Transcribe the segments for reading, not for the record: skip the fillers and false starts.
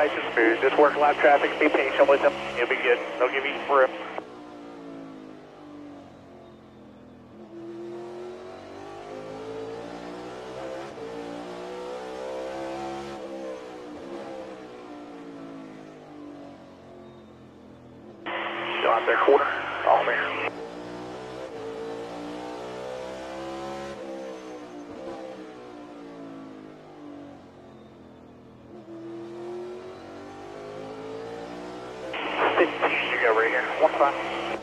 nice and smooth. Just work lap traffic, be patient with them. You'll be good. They'll give you some room. Still out there, quarter. All there. You go right here. 1-5.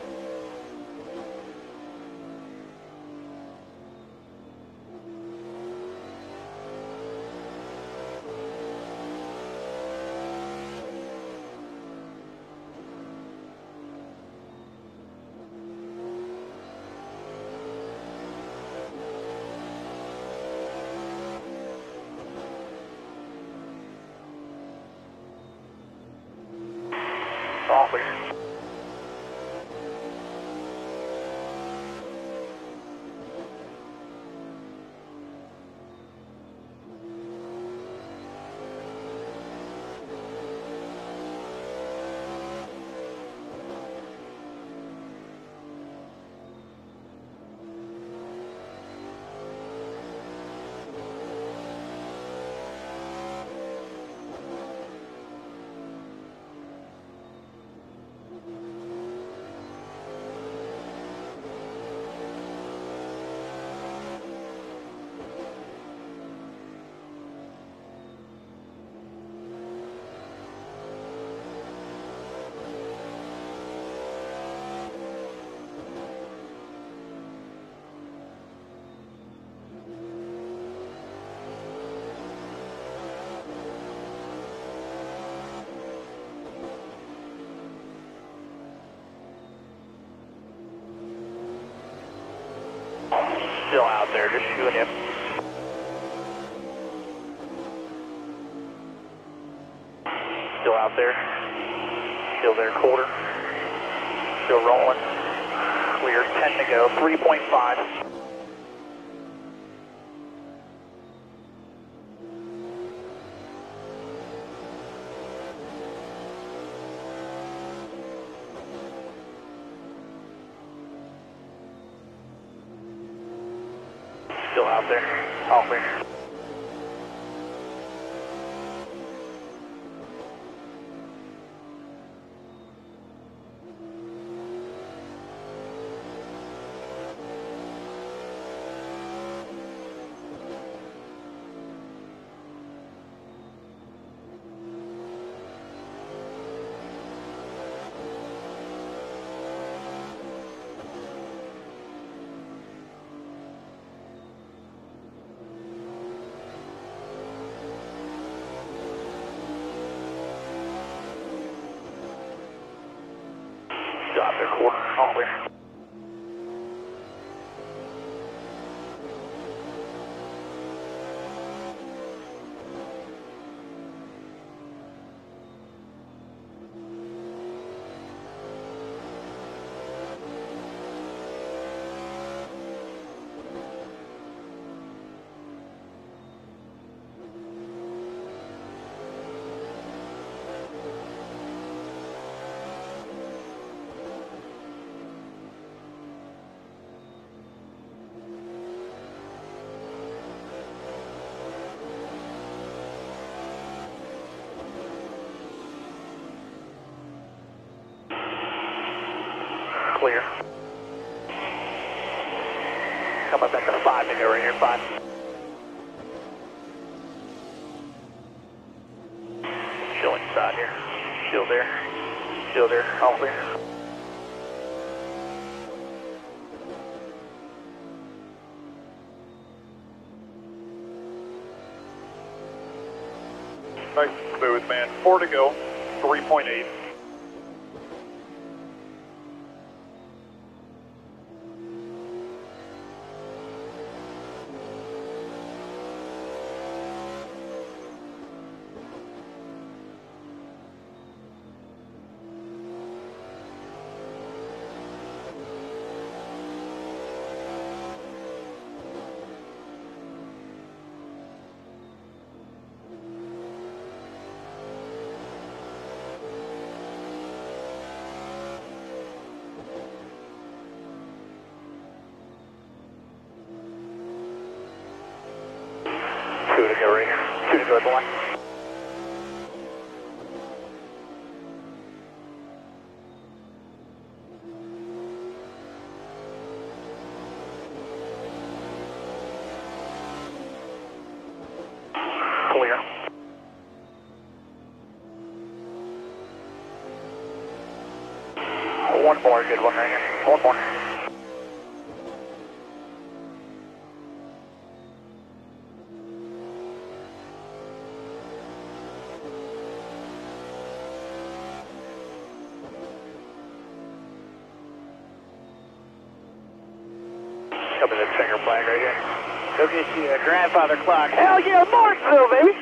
All clear. Still out there, just shooting him. Still out there. Still there, quarter. Still rolling. Clear, 10 to go, 3.5. Still out there, all clear. Still out there, quarter, all clear. Clear. Come up at the 5 to go right here, 5. Still inside here. Still there. Still there. All clear. Nice and smooth, man. 4 to go, 3.8. red line. Clear. One more, good one right here. One more. Come in the finger flag right here. Go get you a grandfather clock. Hell yeah, Martinsville, baby!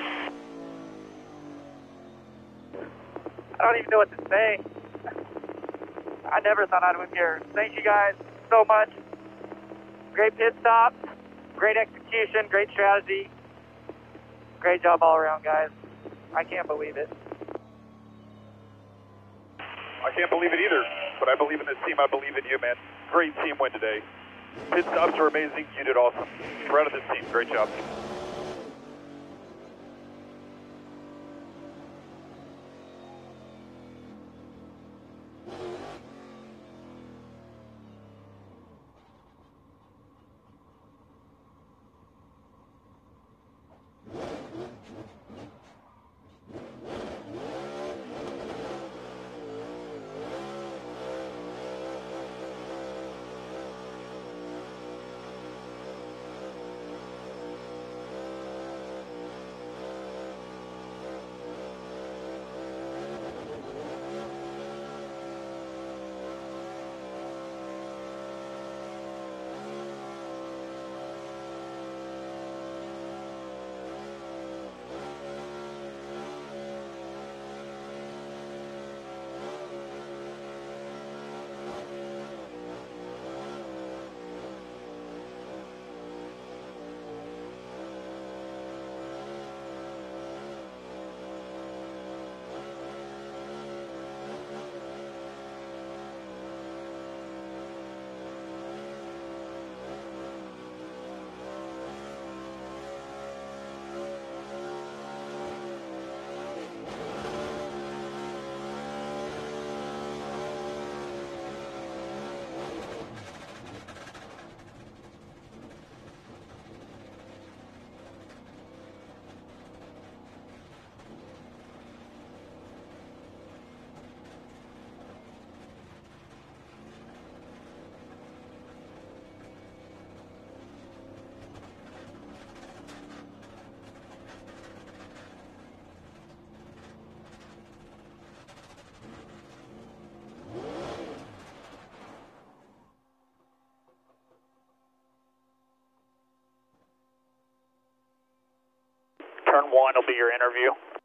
I don't even know what to say. I never thought I'd win here. Thank you guys so much. Great pit stop, great execution, great strategy. Great job all around, guys. I can't believe it. I can't believe it either, but I believe in this team. I believe in you, man. Great team win today. Pit stops were amazing. You did awesome. Proud of this team. Great job. Turn one will be your interview.